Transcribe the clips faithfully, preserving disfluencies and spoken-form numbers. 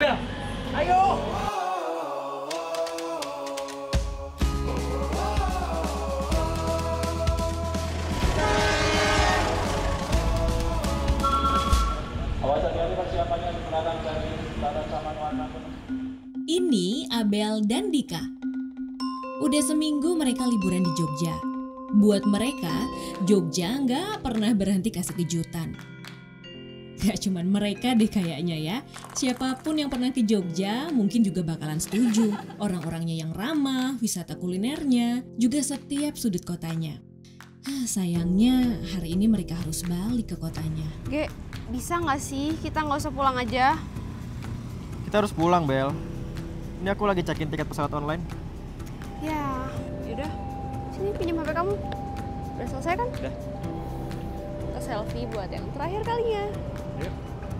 Ayo! Awas hati-hati persiapannya di belakang dari belakang sama warna kuning. Ini Abel dan Dika. Udah seminggu mereka liburan di Jogja. Buat mereka, Jogja nggak pernah berhenti kasih kejutan. Gak cuman mereka deh kayaknya ya. Siapapun yang pernah ke Jogja mungkin juga bakalan setuju. Orang-orangnya yang ramah, wisata kulinernya, juga setiap sudut kotanya. Hah, sayangnya hari ini mereka harus balik ke kotanya. Ge, bisa nggak sih kita nggak usah pulang aja? Kita harus pulang, Bel. Ini aku lagi cekin tiket pesawat online. Ya, yaudah. Sini pinjam H P kamu. Udah selesai kan? Udah. Kita selfie buat yang terakhir kalinya. Yuk.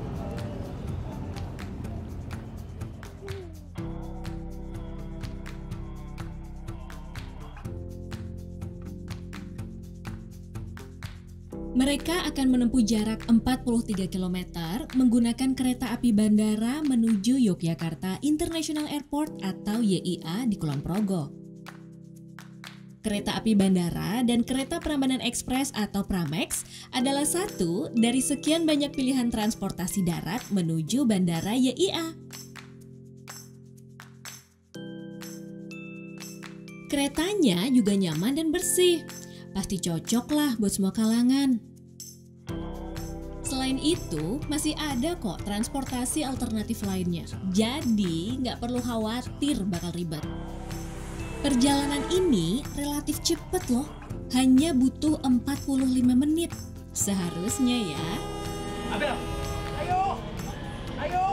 Mereka akan menempuh jarak empat puluh tiga kilometer menggunakan kereta api bandara menuju Yogyakarta International Airport atau Y I A di Kulon Progo. Kereta api bandara dan kereta Prambanan Express atau Pramex adalah satu dari sekian banyak pilihan transportasi darat menuju bandara Y I A. Keretanya juga nyaman dan bersih. Pasti cocok lah buat semua kalangan. Selain itu, masih ada kok transportasi alternatif lainnya. Jadi, nggak perlu khawatir bakal ribet. Perjalanan ini relatif cepet loh. Hanya butuh empat puluh lima menit. Seharusnya ya. Abel, ayo! Ayo!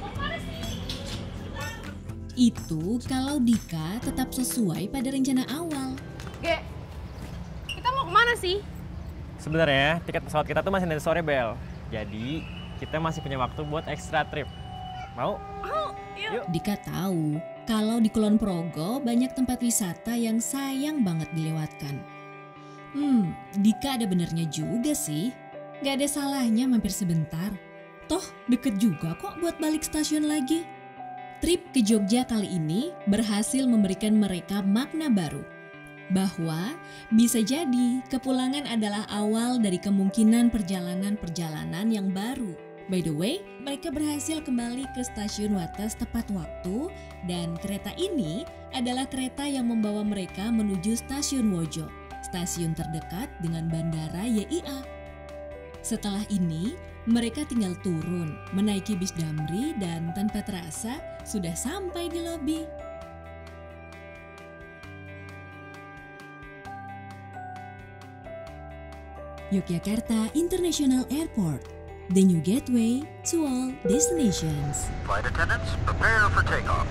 Itu kalau Dika tetap sesuai pada rencana awal. Ge, kita mau kemana sih? Sebenarnya tiket pesawat kita tuh masih nanti sore, Bel. Jadi kita masih punya waktu buat extra trip. Mau? Oh, yuk. Dika tahu kalau di Kulon Progo banyak tempat wisata yang sayang banget dilewatkan. Hmm, Dika ada benernya juga sih. Gak ada salahnya mampir sebentar. Toh deket juga kok buat balik stasiun lagi. Trip ke Jogja kali ini berhasil memberikan mereka makna baru. Bahwa bisa jadi kepulangan adalah awal dari kemungkinan perjalanan-perjalanan yang baru. By the way, mereka berhasil kembali ke stasiun Wates tepat waktu dan kereta ini adalah kereta yang membawa mereka menuju stasiun Wojo, stasiun terdekat dengan bandara Y I A. Setelah ini, mereka tinggal turun, menaiki bis Damri dan tanpa terasa sudah sampai di lobi. Yogyakarta International Airport, the new gateway to all destinations. Flight attendants, prepare for takeoff.